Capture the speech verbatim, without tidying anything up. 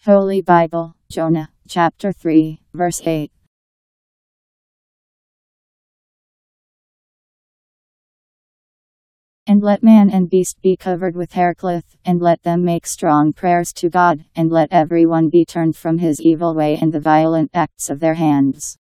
Holy Bible Jonah Chapter three, verse eight. And let man and beast be covered with haircloth, and let them make strong prayers to God, and let every one be turned from his evil way and the violent acts of their hands.